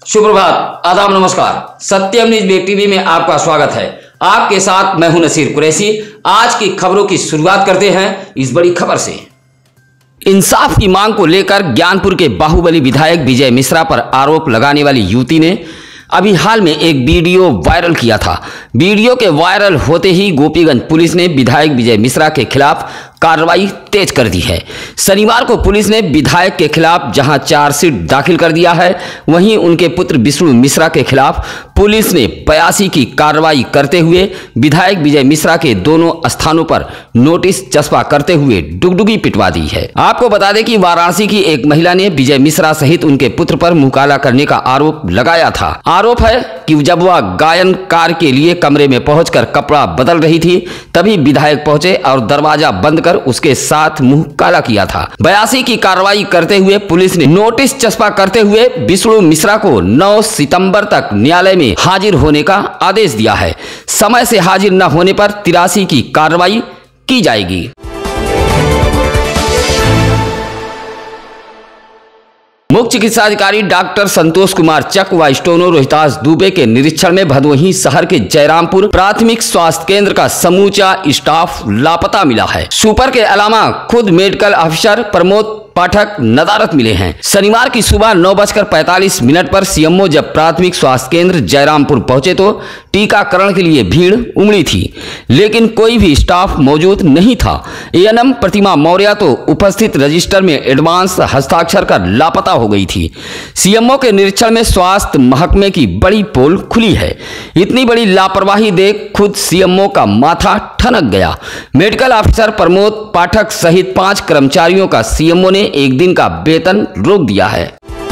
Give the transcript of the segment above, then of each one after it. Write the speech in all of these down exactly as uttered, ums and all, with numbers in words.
शुभ प्रभात, आदाब, नमस्कार। सत्यम news web TV में आपका स्वागत है। आपके साथ मैं हूं नसीर कुरैशी। आज की खबरों की शुरुआत करते हैं इस बड़ी खबर से। इंसाफ की मांग को लेकर ज्ञानपुर के बाहुबली विधायक विजय मिश्रा पर आरोप लगाने वाली युवती ने अभी हाल में एक वीडियो वायरल किया था। वीडियो के वायरल होते ही गोपीगंज पुलिस ने विधायक विजय मिश्रा के खिलाफ कार्रवाई तेज कर दी है। शनिवार को पुलिस ने विधायक के खिलाफ जहां चार्जशीट दाखिल कर दिया है, वहीं उनके पुत्र विष्णु मिश्रा के खिलाफ पुलिस ने बयासी की कार्रवाई करते हुए विधायक विजय मिश्रा के दोनों स्थानों पर नोटिस चस्पा करते हुए डुगडुगी पिटवा दी है। आपको बता दें कि वाराणसी की एक महिला ने विजय मिश्रा सहित उनके पुत्र पर मुंह काला करने का आरोप लगाया था। आरोप है कि जब वह गायन कार के लिए कमरे में पहुंचकर कपड़ा बदल रही थी, तभी विधायक पहुंचे और दरवाजा बंद कर उसके साथ मुंह काला किया था। बयासी की कार्रवाई करते हुए पुलिस ने नोटिस चस्पा करते हुए विष्णु मिश्रा को नौ सितंबर तक न्यायालय में हाजिर होने का आदेश दिया है। समय से हाजिर न होने पर तिरासी की कार्रवाई की जाएगी। मुख्य चिकित्सा अधिकारी डॉक्टर संतोष कुमार चक व स्टोनो रोहितास दुबे के निरीक्षण में भदोही शहर के जयरामपुर प्राथमिक स्वास्थ्य केंद्र का समूचा स्टाफ लापता मिला है। सुपर के अलावा खुद मेडिकल ऑफिसर प्रमोद पाठक नदारत मिले हैं। शनिवार की सुबह नौ बजकर पैंतालीस मिनट पर सीएमओ जब प्राथमिक स्वास्थ्य केंद्र जयरामपुर पहुंचे तो टीकाकरण के लिए भीड़ उमड़ी थी, लेकिन कोई भी स्टाफ मौजूद नहीं था। एएनएम प्रतिमा मौर्य तो उपस्थित रजिस्टर में एडवांस हस्ताक्षर कर लापता हो गई थी। सीएमओ के निरीक्षण में स्वास्थ्य महकमे की बड़ी पोल खुली है। इतनी बड़ी लापरवाही देख खुद सीएमओ का माथा ठनक गया। मेडिकल ऑफिसर प्रमोद पाठक सहित पांच कर्मचारियों का सीएमओ ने एक दिन का वेतन रोक दिया है।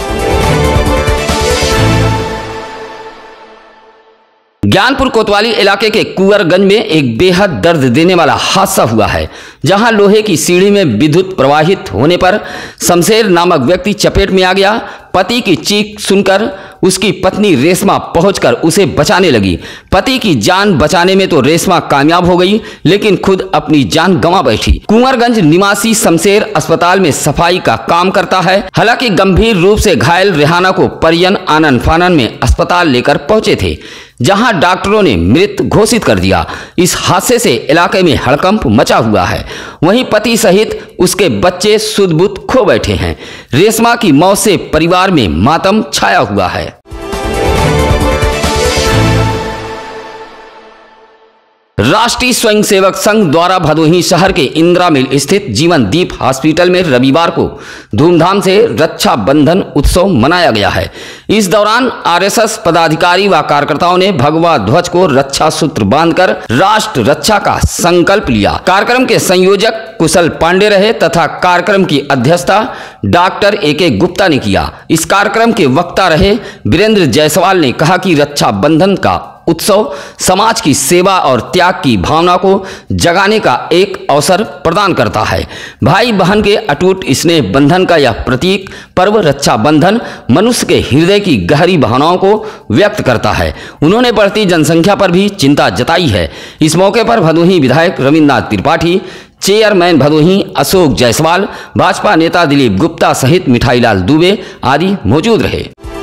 ज्ञानपुर कोतवाली इलाके के कुंवरगंज में एक बेहद दर्द देने वाला हादसा हुआ है, जहां लोहे की सीढ़ी में विद्युत प्रवाहित होने पर शमशेर नामक व्यक्ति चपेट में आ गया। पति की चीख सुनकर उसकी पत्नी रेशमा पहुंचकर उसे बचाने लगी। पति की जान बचाने में तो रेशमा कामयाब हो गई, लेकिन खुद अपनी जान गंवा बैठी। कुंवरगंज निवासी शमशेर अस्पताल में सफाई का काम करता है। हालांकि गंभीर रूप से घायल रेहाना को परिजन आनन फानन में अस्पताल लेकर पहुंचे थे, जहां डॉक्टरों ने मृत घोषित कर दिया। इस हादसे से इलाके में हड़कंप मचा हुआ है। वहीं पति सहित उसके बच्चे सुध-बुध खो बैठे हैं। रेशमा की मौत से परिवार में मातम छाया हुआ है। राष्ट्रीय स्वयंसेवक संघ द्वारा भदोही शहर के इंदिरा मिल स्थित जीवन दीप हॉस्पिटल में रविवार को धूमधाम से रक्षा बंधन उत्सव मनाया गया है। इस दौरान आरएसएस पदाधिकारी व कार्यकर्ताओं ने भगवा ध्वज को रक्षा सूत्र बांधकर राष्ट्र रक्षा का संकल्प लिया। कार्यक्रम के संयोजक कुशल पांडे रहे तथा कार्यक्रम की अध्यक्षता डॉक्टर ए के गुप्ता ने किया। इस कार्यक्रम के वक्ता रहे वीरेंद्र जायसवाल ने कहा कि रक्षा बंधन का उत्सव समाज की सेवा और त्याग की भावना को जगाने का एक अवसर प्रदान करता है। भाई बहन के अटूट स्नेह बंधन का यह प्रतीक पर्व रक्षा बंधन मनुष्य के हृदय की गहरी भावनाओं को व्यक्त करता है। उन्होंने बढ़ती जनसंख्या पर भी चिंता जताई है। इस मौके पर भदोही विधायक रविन्द्रनाथ त्रिपाठी, चेयरमैन भदोही अशोक जायसवाल, भाजपा नेता दिलीप गुप्ता सहित मिठाईलाल दुबे आदि मौजूद रहे।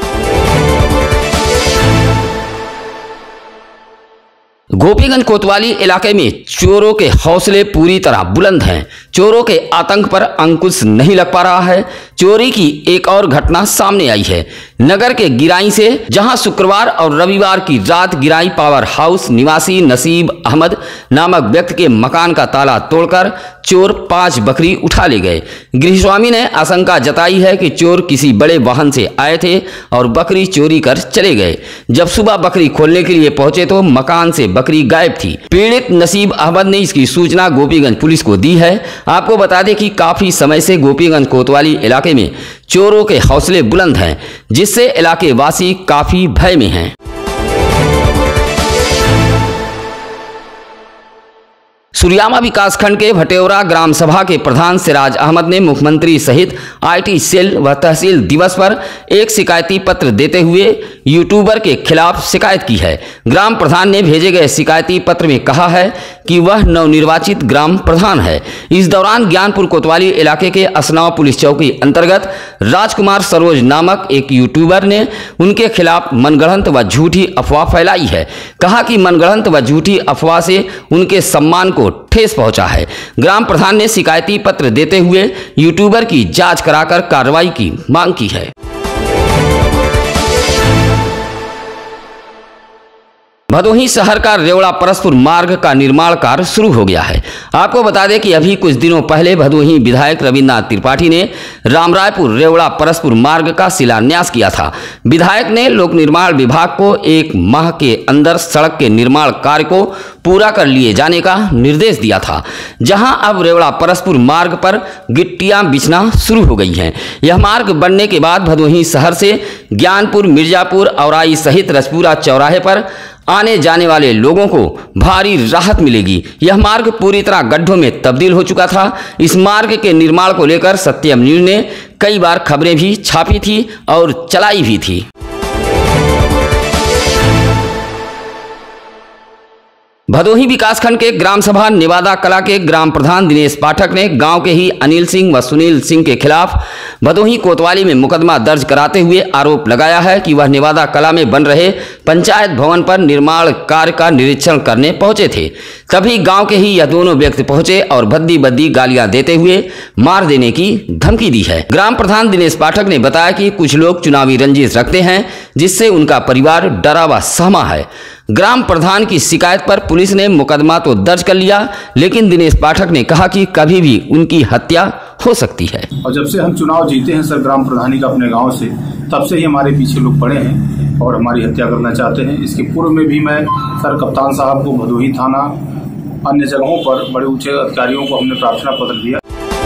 गोपीगंज कोतवाली इलाके में चोरों के हौसले पूरी तरह बुलंद हैं। चोरों के आतंक पर अंकुश नहीं लग पा रहा है। चोरी की एक और घटना सामने आई है नगर के गिराई से, जहां शुक्रवार और रविवार की रात गिराई पावर हाउस निवासी नसीब अहमद नामक व्यक्ति के मकान का ताला तोड़कर चोर पांच बकरी उठा ले गए। गृहस्वामी ने आशंका जताई है कि चोर किसी बड़े वाहन से आए थे और बकरी चोरी कर चले गए। जब सुबह बकरी खोलने के लिए पहुंचे तो मकान से बकरी गायब थी। पीड़ित नसीब अहमद ने इसकी सूचना गोपीगंज पुलिस को दी है। आपको बता दें कि काफी समय से गोपीगंज कोतवाली इलाके में चोरों के हौसले बुलंद हैं, जिससे इलाके वासी काफी भय में हैं। सुरियामा विकासखंड के भटेौरा ग्राम सभा के प्रधान सिराज अहमद ने मुख्यमंत्री सहित आईटी सेल व तहसील दिवस पर एक शिकायती पत्र देते हुए यूट्यूबर के खिलाफ शिकायत की है। ग्राम प्रधान ने भेजे गए शिकायती पत्र में कहा है कि वह नवनिर्वाचित ग्राम प्रधान है। इस दौरान ज्ञानपुर कोतवाली इलाके के असनाव पुलिस चौकी अंतर्गत राजकुमार सरोज नामक एक यूट्यूबर ने उनके खिलाफ मनगढ़ंत व झूठी अफवाह फैलाई है। कहा कि मनगढ़ंत व झूठी अफवाह से उनके सम्मान को ठेस पहुंचा है। ग्राम प्रधान ने शिकायती पत्र देते हुए यूट्यूबर की जांच कराकर कार्रवाई की मांग की है। भदोही शहर का रेवड़ा परसपुर मार्ग का निर्माण कार्य शुरू हो गया है। आपको बता दें कि अभी कुछ दिनों पहले भदोही विधायक रविन्द्रनाथ त्रिपाठी ने रामरायपुर रेवड़ा परसपुर मार्ग का शिलान्यास किया था। विधायक ने लोक निर्माण विभाग को एक माह के अंदर सड़क के निर्माण कार्य को पूरा कर लिए जाने का निर्देश दिया था, जहां अब रेवड़ा परसपुर मार्ग पर गिट्टियां बिछना शुरू हो गई हैं। यह मार्ग बनने के बाद भदोही शहर से ज्ञानपुर, मिर्जापुर, औराई सहित रजपुरा चौराहे पर आने जाने वाले लोगों को भारी राहत मिलेगी। यह मार्ग पूरी तरह गड्ढों में तब्दील हो चुका था। इस मार्ग के निर्माण को लेकर सत्यम न्यूज ने कई बार खबरें भी छापी थी और चलाई भी थी। भदोही विकासखंड के ग्राम सभा नेवादा कला के ग्राम प्रधान दिनेश पाठक ने गांव के ही अनिल सिंह व सुनील सिंह के खिलाफ भदोही कोतवाली में मुकदमा दर्ज कराते हुए आरोप लगाया है कि वह नेवादा कला में बन रहे पंचायत भवन पर निर्माण कार्य का निरीक्षण करने पहुंचे थे। तभी गांव के ही यह दोनों व्यक्ति पहुंचे और भद्दी बद्दी गालियां देते हुए मार देने की धमकी दी है। ग्राम प्रधान दिनेश पाठक ने बताया कि कुछ लोग चुनावी रंजिश रखते हैं, जिससे उनका परिवार डरा व सहमा है। ग्राम प्रधान की शिकायत पर पुलिस ने मुकदमा तो दर्ज कर लिया, लेकिन दिनेश पाठक ने कहा कि कभी भी उनकी हत्या हो सकती है। और जब से हम चुनाव जीते हैं सर ग्राम प्रधानी का अपने गांव से, तब से ही हमारे पीछे लोग पड़े हैं और हमारी हत्या करना चाहते हैं। इसके पूर्व में भी मैं सर कप्तान साहब को भदोही थाना अन्य जगहों पर बड़े ऊंचे अधिकारियों को हमने प्रार्थना पत्र दिया।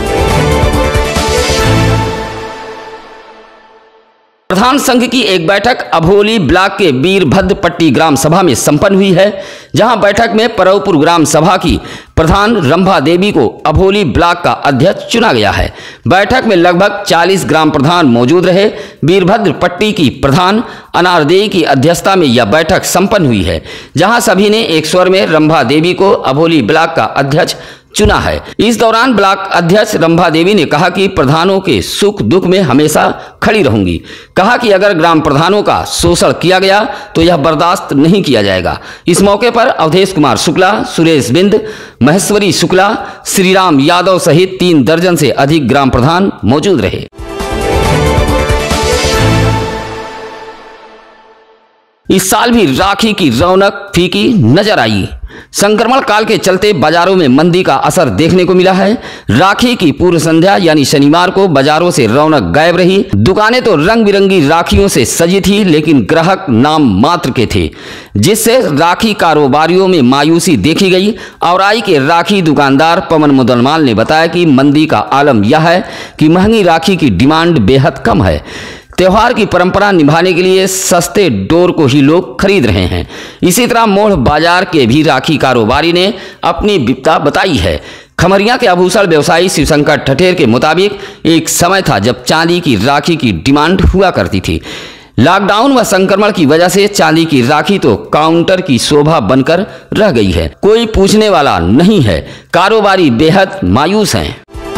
प्रधान संघ की एक बैठक अभोली ब्लॉक के वीरभद्रपट्टी ग्राम सभा में संपन्न हुई है, जहां बैठक में परौपुर ग्राम सभा की प्रधान रंभा देवी को अभोली ब्लॉक का अध्यक्ष चुना गया है। बैठक में लगभग चालीस ग्राम प्रधान मौजूद रहे। वीरभद्रपट्टी की प्रधान अनारदेवी की अध्यक्षता में यह बैठक संपन्न हुई है, जहां सभी ने एक स्वर में रंभा देवी को अभोली ब्लॉक का अध्यक्ष चुना है। इस दौरान ब्लॉक अध्यक्ष रंभा देवी ने कहा कि प्रधानों के सुख दुख में हमेशा खड़ी रहूंगी। कहा कि अगर ग्राम प्रधानों का शोषण किया गया तो यह बर्दाश्त नहीं किया जाएगा। इस मौके पर अवधेश कुमार शुक्ला, सुरेश बिंद, महेश्वरी शुक्ला, श्रीराम यादव सहित तीन दर्जन से अधिक ग्राम प्रधान मौजूद रहे। इस साल भी राखी की रौनक फीकी नजर आई। संक्रमण काल के चलते बाजारों में मंदी का असर देखने को मिला है। राखी की पूर्व संध्या यानी शनिवार को बाजारों से रौनक गायब रही। दुकानें तो रंग बिरंगी राखियों से सजी थी, लेकिन ग्राहक नाम मात्र के थे, जिससे राखी कारोबारियों में मायूसी देखी गई। औराई के राखी दुकानदार पवन मुदलमाल ने बताया कि मंदी का आलम यह है कि महंगी राखी की डिमांड बेहद कम है। त्योहार की परंपरा निभाने के लिए सस्ते डोर को ही लोग खरीद रहे हैं। इसी तरह मोड़ बाजार के भी राखी कारोबारी ने अपनी विपदा बताई है। खमरिया के आभूषण व्यवसायी शिवशंकर ठठेर के मुताबिक एक समय था जब चांदी की राखी की डिमांड हुआ करती थी। लॉकडाउन व संक्रमण की वजह से चांदी की राखी तो काउंटर की शोभा बनकर रह गई है। कोई पूछने वाला नहीं है। कारोबारी बेहद मायूस हैं।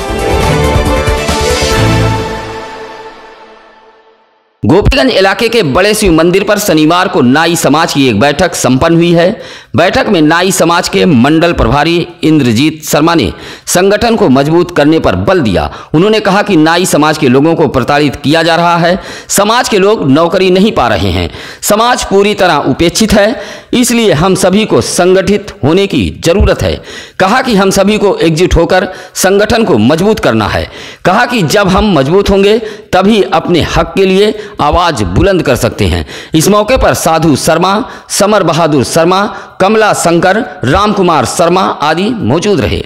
गोपीगंज इलाके के बड़े शिव मंदिर पर शनिवार को नाई समाज की एक बैठक संपन्न हुई है। बैठक में नाई समाज के मंडल प्रभारी इंद्रजीत शर्मा ने संगठन को मजबूत करने पर बल दिया। उन्होंने कहा कि नाई समाज के लोगों को प्रताड़ित किया जा रहा है। समाज के लोग नौकरी नहीं पा रहे हैं। समाज पूरी तरह उपेक्षित है, इसलिए हम सभी को संगठित होने की जरूरत है। कहा कि हम सभी को एकजुट होकर संगठन को मजबूत करना है। कहा कि जब हम मजबूत होंगे तभी अपने हक के लिए आवाज बुलंद कर सकते हैं। इस मौके पर साधु शर्मा, समर बहादुर शर्मा, कमला शंकर, रामकुमार शर्मा आदि मौजूद रहे।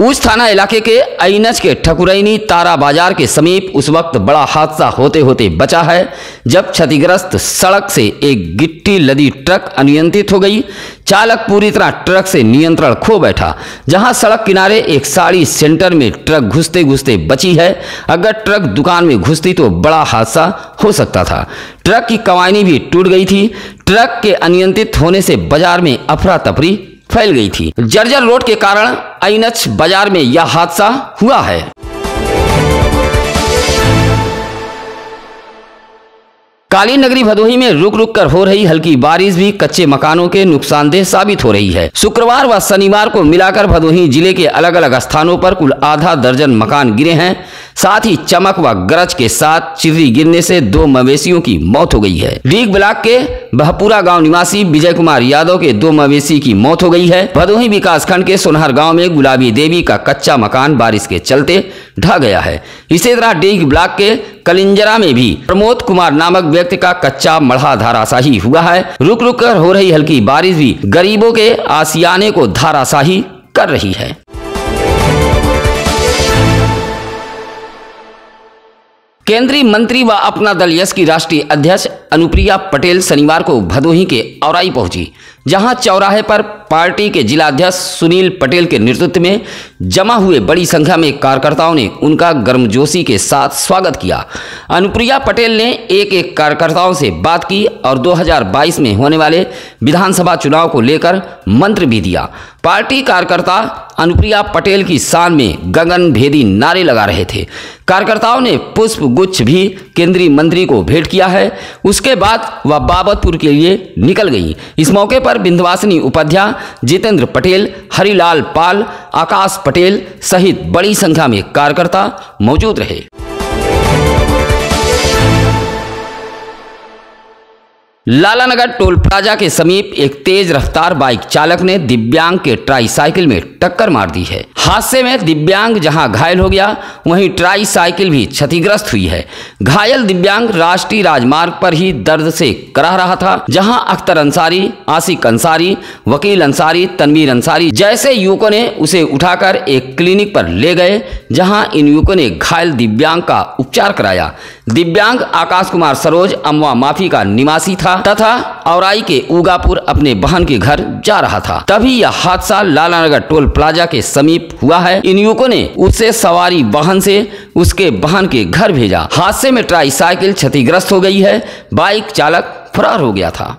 उस थाना इलाके के आईनच के ठकुरैनी तारा बाजार के समीप उस वक्त बड़ा हादसा होते होते बचा है जब क्षतिग्रस्त सड़क से एक गिट्टी लदी ट्रक अनियंत्रित हो गई। चालक पूरी तरह ट्रक से नियंत्रण खो बैठा। जहां सड़क किनारे एक साड़ी सेंटर में ट्रक घुसते घुसते बची है। अगर ट्रक दुकान में घुसती तो बड़ा हादसा हो सकता था। ट्रक की कवायनी भी टूट गई थी। ट्रक के अनियंत्रित होने से बाजार में अफरा तफरी फैल गई थी। जर्जर रोड के कारण आईनच बाजार में यह हादसा हुआ है। काली नगरी भदोही में रुक रुक कर हो रही हल्की बारिश भी कच्चे मकानों के नुकसानदेह साबित हो रही है। शुक्रवार व शनिवार को मिलाकर भदोही जिले के अलग अलग स्थानों पर कुल आधा दर्जन मकान गिरे हैं। साथ ही चमक व गरज के साथ चिर्री गिरने से दो मवेशियों की मौत हो गई है। डीग ब्लॉक के बहपुरा गांव निवासी विजय कुमार यादव के दो मवेशी की मौत हो गई है। भदोही विकास खंड के सोनहर गांव में गुलाबी देवी का कच्चा मकान बारिश के चलते ढह गया है। इसी तरह डीग ब्लॉक के कलिंजरा में भी प्रमोद कुमार नामक व्यक्ति का कच्चा मढ़ा धाराशाही हुआ है। रुक रुक कर हो रही हल्की बारिश भी गरीबों के आसियाने को धाराशाही कर रही है। केंद्रीय मंत्री व अपना दल यस की राष्ट्रीय अध्यक्ष अनुप्रिया पटेल शनिवार को भदोही के औराई पहुंची, जहां चौराहे पर पार्टी के जिलाध्यक्ष सुनील पटेल के नेतृत्व में जमा हुए बड़ी संख्या में कार्यकर्ताओं ने उनका गर्मजोशी के साथ स्वागत किया। अनुप्रिया पटेल ने एक एक कार्यकर्ताओं से बात की और दो हज़ार बाईस में होने वाले विधानसभा चुनाव को लेकर मंत्र भी दिया। पार्टी कार्यकर्ता अनुप्रिया पटेल की शान में गगन भेदी नारे लगा रहे थे। कार्यकर्ताओं ने पुष्प गुच्छ भी केंद्रीय मंत्री को भेंट किया है। उसके बाद वह बाबतपुर के लिए निकल गई। इस मौके पर विंध्यवासिनी उपाध्याय, जितेंद्र पटेल, हरिलाल पाल, आकाश पटेल सहित बड़ी संख्या में कार्यकर्ता मौजूद रहे। लालानगर टोल प्लाजा के समीप एक तेज रफ्तार बाइक चालक ने दिव्यांग के ट्राई साइकिल में टक्कर मार दी है। हादसे में दिव्यांग जहां घायल हो गया, वहीं ट्राई साइकिल भी क्षतिग्रस्त हुई है। घायल दिव्यांग राष्ट्रीय राजमार्ग पर ही दर्द से कराह रहा था, जहां अख्तर अंसारी, आसिक अंसारी, वकील अंसारी, तनवीर अंसारी जैसे युवकों ने उसे उठाकर एक क्लिनिक पर ले गए, जहां इन युवकों ने घायल दिव्यांग का उपचार कराया। दिव्यांग आकाश कुमार सरोज अमवा माफी का निवासी था तथा औराई के उगापुर अपने बहन के घर जा रहा था। तभी यह हादसा लालानगर टोल प्लाजा के समीप हुआ है। इन युवकों ने उसे सवारी वाहन से उसके बहन के घर भेजा। हादसे में ट्राई साइकिल क्षतिग्रस्त हो गई है। बाइक चालक फरार हो गया था।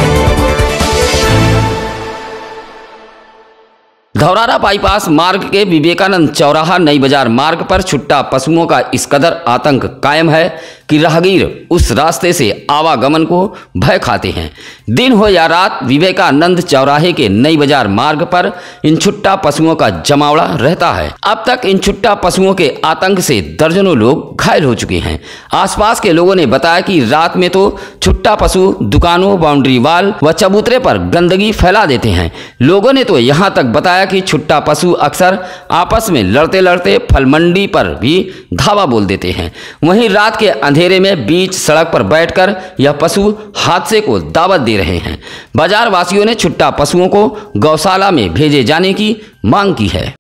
धौरारा बाईपास मार्ग के विवेकानंद चौराहा नई बाजार मार्ग पर छुट्टा पशुओं का इस कदर आतंक कायम है कि राहगीर उस रास्ते से आवागमन को भय खाते हैं। दिन हो या रात विवेकानंद चौराहे के नई बाजार मार्ग पर इन छुट्टा पशुओं का जमावड़ा रहता है। अब तक इन छुट्टा पशुओं के आतंक से दर्जनों लोग घायल हो चुके हैं। आसपास के लोगों ने बताया कि रात में तो छुट्टा पशु दुकानों, बाउंड्री वाल व चबूतरे पर गंदगी फैला देते हैं। लोगों ने तो यहाँ तक बताया कि छुट्टा पशु अक्सर आपस में लड़ते लड़ते फल मंडी पर भी धावा बोल देते हैं। वहीं रात के अंधेरे में बीच सड़क पर बैठकर यह पशु हादसे को दावत दे रहे हैं। बाजार वासियों ने छुट्टा पशुओं को गौशाला में भेजे जाने की मांग की है।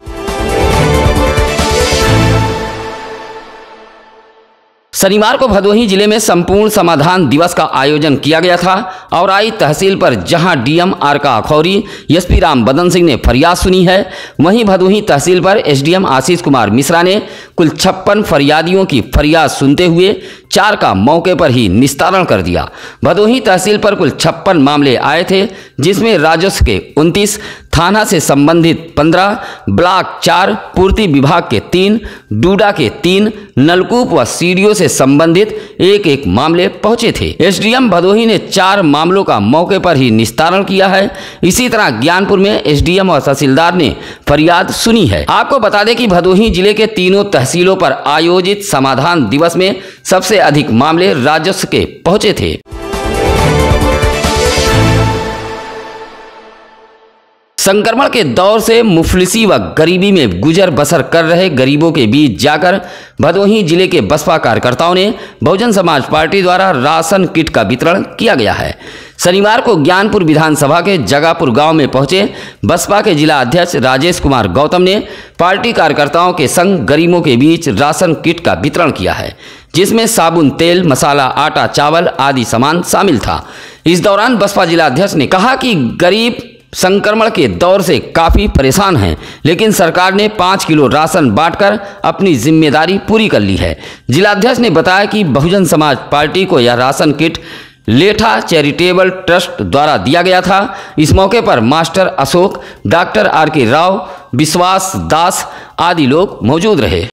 शनिवार को भदोही जिले में संपूर्ण समाधान दिवस का आयोजन किया गया था। औराई तहसील पर जहां डीएम आर का अखौरी एसपी राम बदन सिंह ने फरियाद सुनी है, वहीं भदोही तहसील पर एसडीएम आशीष कुमार मिश्रा ने कुल छप्पन फरियादियों की फरियाद सुनते हुए चार का मौके पर ही निस्तारण कर दिया। भदोही तहसील पर कुल छप्पन मामले आए थे, जिसमें राजस्व के उनतीस, थाना से संबंधित पंद्रह, ब्लॉक चार, पूर्ति विभाग के तीन, डूडा के तीन, नलकूप व सीडीओ से संबंधित एक एक मामले पहुंचे थे। एसडीएम भदोही ने चार मामलों का मौके पर ही निस्तारण किया है। इसी तरह ज्ञानपुर में एसडीएम और तहसीलदार ने फरियाद सुनी है। आपको बता दें कि भदोही जिले के तीनों तहसीलों पर आयोजित समाधान दिवस में सबसे अधिक मामले राजस्व के पहुंचे थे। संक्रमण के दौर से मुफलिसी व गरीबी में गुजर बसर कर रहे गरीबों के बीच जाकर भदोही जिले के बसपा कार्यकर्ताओं ने बहुजन समाज पार्टी द्वारा राशन किट का वितरण किया गया है। शनिवार को ज्ञानपुर विधानसभा के जगापुर गांव में पहुंचे बसपा के जिला अध्यक्ष राजेश कुमार गौतम ने पार्टी कार्यकर्ताओं के संग गरीबों के बीच राशन किट का वितरण किया है, जिसमें साबुन, तेल, मसाला, आटा, चावल आदि सामान शामिल था। इस दौरान बसपा जिला अध्यक्ष ने कहा कि गरीब संक्रमण के दौर से काफ़ी परेशान हैं, लेकिन सरकार ने पाँच किलो राशन बांटकर अपनी जिम्मेदारी पूरी कर ली है। जिलाध्यक्ष ने बताया कि बहुजन समाज पार्टी को यह ration kit Letha charitable trust द्वारा दिया गया था। इस मौके पर मास्टर अशोक, डॉक्टर आर के राव, विश्वास दास आदि लोग मौजूद रहे।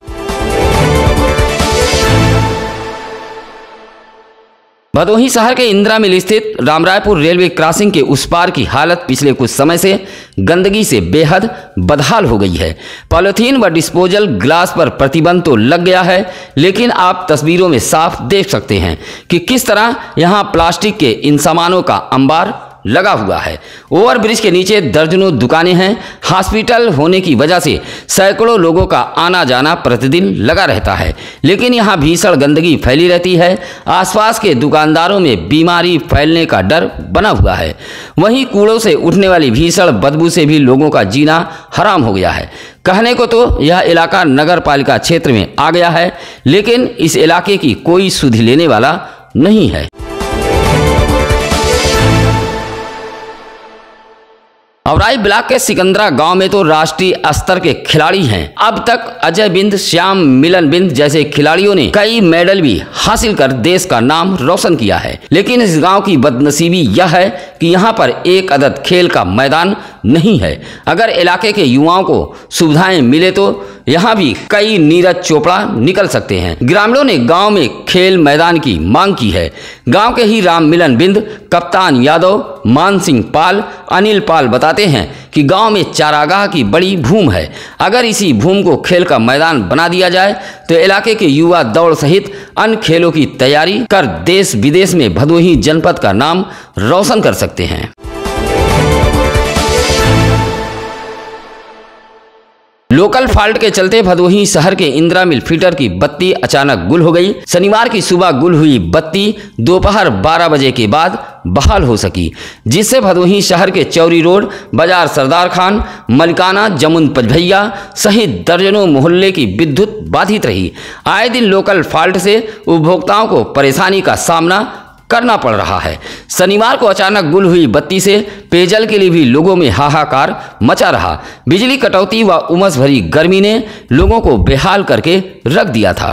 भदोही शहर के इंदिरा मिल स्थित रामरायपुर रेलवे क्रॉसिंग के उस पार की हालत पिछले कुछ समय से गंदगी से बेहद बदहाल हो गई है। पॉलिथीन व डिस्पोजल ग्लास पर प्रतिबंध तो लग गया है, लेकिन आप तस्वीरों में साफ देख सकते हैं कि किस तरह यहाँ प्लास्टिक के इन सामानों का अंबार लगा हुआ है। ओवरब्रिज के नीचे दर्जनों दुकानें हैं। हॉस्पिटल होने की वजह से सैकड़ों लोगों का आना जाना प्रतिदिन लगा रहता है, लेकिन यहाँ भीषण गंदगी फैली रहती है। आसपास के दुकानदारों में बीमारी फैलने का डर बना हुआ है। वहीं कूड़ों से उठने वाली भीषण बदबू से भी लोगों का जीना हराम हो गया है। कहने को तो यह इलाका नगर पालिका क्षेत्र में आ गया है, लेकिन इस इलाके की कोई सुध लेने वाला नहीं है। औराई ब्लॉक के सिकंदरा गांव में तो राष्ट्रीय स्तर के खिलाड़ी हैं। अब तक अजय बिंद, श्याम मिलन बिंद जैसे खिलाड़ियों ने कई मेडल भी हासिल कर देश का नाम रोशन किया है, लेकिन इस गांव की बदनसीबी यह है कि यहां पर एक अदद खेल का मैदान नहीं है। अगर इलाके के युवाओं को सुविधाएं मिले तो यहाँ भी कई नीरज चोपड़ा निकल सकते हैं। ग्रामीणों ने गांव में खेल मैदान की मांग की है। गांव के ही राम मिलन बिंद, कप्तान यादव, मान सिंह पाल, अनिल पाल बताते हैं कि गांव में चारागाह की बड़ी भूमि है। अगर इसी भूमि को खेल का मैदान बना दिया जाए तो इलाके के युवा दौड़ सहित अन्य खेलों की तैयारी कर देश विदेश में भदोही जनपद का नाम रोशन कर सकते हैं। लोकल फॉल्ट के चलते भदोही शहर के इंदिरा मिल फीडर की बत्ती अचानक गुल हो गई। शनिवार की सुबह गुल हुई बत्ती दोपहर बारह बजे के बाद बहाल हो सकी, जिससे भदोही शहर के चौरी रोड, बाजार सरदार खान, मलिकाना, जमुन पजभैया सहित दर्जनों मोहल्ले की विद्युत बाधित रही। आए दिन लोकल फॉल्ट से उपभोक्ताओं को परेशानी का सामना करना पड़ रहा है। शनिवार को अचानक गुल हुई बत्ती से पेयजल के लिए भी लोगों में हाहाकार मचा रहा। बिजली कटौती व उमस भरी गर्मी ने लोगों को बेहाल करके रख दिया था।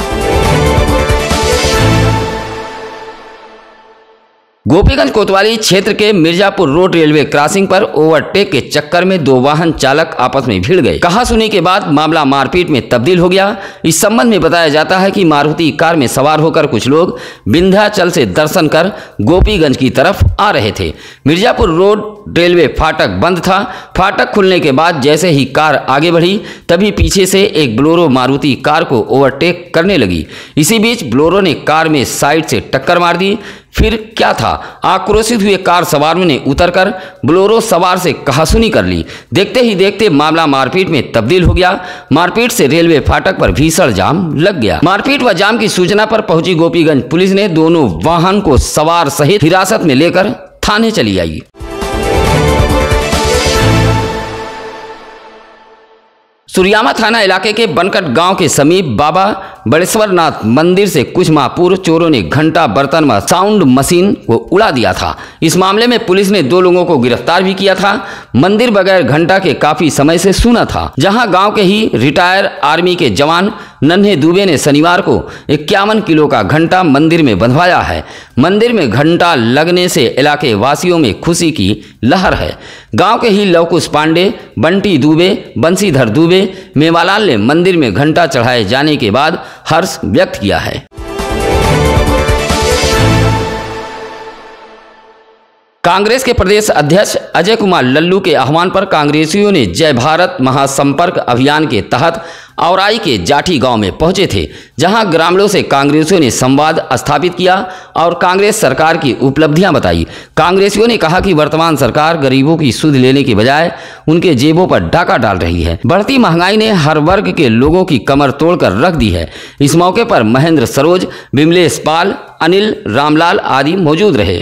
गोपीगंज कोतवाली क्षेत्र के मिर्जापुर रोड रेलवे क्रॉसिंग पर ओवरटेक के चक्कर में दो वाहन चालक आपस में भिड़ गए। कहासुनी के बाद मामला मारपीट में तब्दील हो गया। इस संबंध में बताया जाता है कि मारुति कार में सवार होकर कुछ लोग विंध्याचल से दर्शन कर गोपीगंज की तरफ आ रहे थे। मिर्जापुर रोड रेलवे फाटक बंद था। फाटक खुलने के बाद जैसे ही कार आगे बढ़ी, तभी पीछे से एक बोलेरो मारुति कार को ओवरटेक करने लगी। इसी बीच बोलेरो ने कार में साइड से टक्कर मार दी। फिर क्या था, आक्रोशित हुए कार सवारों ने उतरकर बोलेरो सवार से कहासुनी कर ली। देखते ही देखते मामला मारपीट में तब्दील हो गया। मारपीट से रेलवे फाटक पर भीषण जाम लग गया। मारपीट व जाम की सूचना पर पहुंची गोपीगंज पुलिस ने दोनों वाहन को सवार सहित हिरासत में लेकर थाने चली आई। सुरियामा थाना इलाके के बनकट गांव के समीप बाबा बड़ेश्वरनाथ मंदिर से कुछ माह पूर्व चोरों ने घंटा, बर्तन व साउंड मशीन को उड़ा दिया था। इस मामले में पुलिस ने दो लोगों को गिरफ्तार भी किया था। मंदिर बगैर घंटा के काफी समय से सूना था, जहां गांव के ही रिटायर आर्मी के जवान नन्हे दुबे ने शनिवार को इक्यावन किलो का घंटा मंदिर में बंधवाया है। मंदिर में घंटा लगने से इलाके वासियों में खुशी की लहर है। गांव के ही लवकुश पांडे, बंटी दुबे, बंशीधर दुबे, मेवालाल ने मंदिर में घंटा चढ़ाए जाने के बाद हर्ष व्यक्त किया है। कांग्रेस के प्रदेश अध्यक्ष अजय कुमार लल्लू के आह्वान पर कांग्रेसियों ने जय भारत महासंपर्क अभियान के तहत औराई के जाठी गांव में पहुंचे थे, जहां ग्रामीणों से कांग्रेसियों ने संवाद स्थापित किया और कांग्रेस सरकार की उपलब्धियां बताई। कांग्रेसियों ने कहा कि वर्तमान सरकार गरीबों की सुध लेने के बजाय उनके जेबों पर डाका डाल रही है। बढ़ती महंगाई ने हर वर्ग के लोगों की कमर तोड़कर रख दी है। इस मौके पर महेंद्र सरोज, विमलेश पाल, अनिल, रामलाल आदि मौजूद रहे।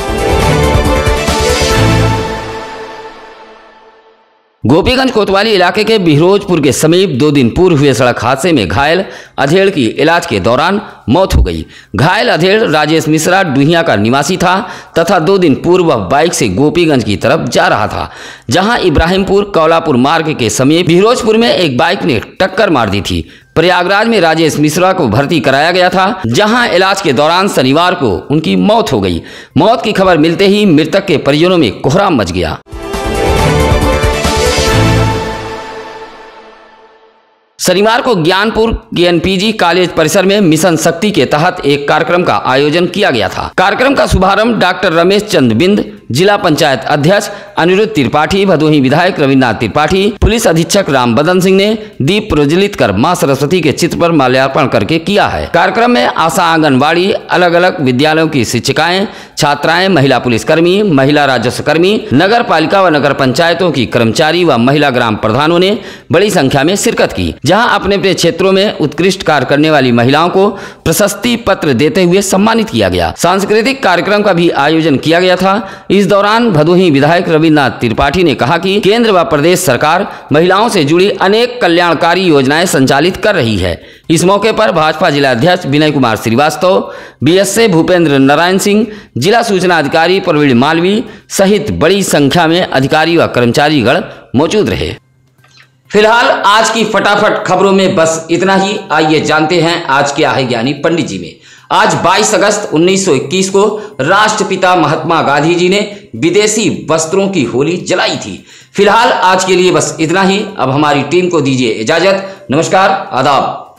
गोपीगंज कोतवाली इलाके के बिहरोजपुर के समीप दो दिन पूर्व हुए सड़क हादसे में घायल अधेड़ की इलाज के दौरान मौत हो गई। घायल अधेड़ राजेश मिश्रा डुहिया का निवासी था तथा दो दिन पूर्व वह बाइक से गोपीगंज की तरफ जा रहा था, जहां इब्राहिमपुर कौलापुर मार्ग के समीप बिहरोजपुर में एक बाइक ने टक्कर मार दी थी। प्रयागराज में राजेश मिश्रा को भर्ती कराया गया था, जहां इलाज के दौरान शनिवार को उनकी मौत हो गई। मौत की खबर मिलते ही मृतक के परिजनों में कोहराम मच गया। शनिवार को ज्ञानपुर के एन पी जी कॉलेज परिसर में मिशन शक्ति के तहत एक कार्यक्रम का आयोजन किया गया था। कार्यक्रम का शुभारंभ डॉक्टर रमेश चंद्र बिंद, जिला पंचायत अध्यक्ष अनिरुद्ध त्रिपाठी, भदोही विधायक रविन्द्रनाथ त्रिपाठी, पुलिस अधीक्षक राम बदन सिंह ने दीप प्रज्वलित कर मां सरस्वती के चित्र पर माल्यार्पण करके किया है। कार्यक्रम में आशा आंगनबाड़ी, अलग अलग विद्यालयों की शिक्षिकाएं, छात्राएं, महिला पुलिसकर्मी, महिला राजस्व कर्मी, नगर पालिका व नगर पंचायतों की कर्मचारी व महिला ग्राम प्रधानों ने बड़ी संख्या में शिरकत की, जहां अपने अपने क्षेत्रों में उत्कृष्ट कार्य करने वाली महिलाओं को प्रशस्ति पत्र देते हुए सम्मानित किया गया। सांस्कृतिक कार्यक्रम का भी आयोजन किया गया था। इस दौरान भदोही विधायक रविन्द्रनाथ त्रिपाठी ने कहा कि केंद्र व प्रदेश सरकार महिलाओं से जुड़ी अनेक कल्याणकारी योजनाएं संचालित कर रही है। इस मौके पर भाजपा जिला अध्यक्ष Vinay Kumar Shrivastava, B S A Bhupendra Narayan Singh, जिला सूचना अधिकारी प्रवीण मालवी सहित बड़ी संख्या में अधिकारी व कर्मचारीगण मौजूद रहे। फिलहाल आज की फटाफट खबरों में बस इतना ही। आइए जानते हैं आज क्या है ज्ञानी पंडित जी में। आज बाईस अगस्त उन्नीस सौ इक्कीस को राष्ट्रपिता महात्मा गांधी जी ने विदेशी वस्त्रों की होली जलाई थी। फिलहाल आज के लिए बस इतना ही। अब हमारी टीम को दीजिए इजाजत। नमस्कार, आदाब।